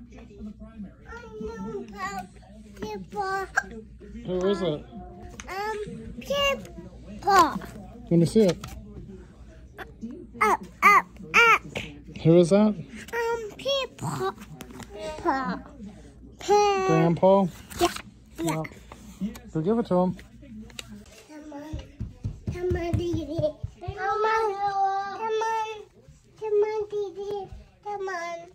People. Who is it? People. Let me see it. Up. Who is that? People. Grandpa? Yeah. Yep. So give it to him. Come on, Didi. Come on, Didi. Come on.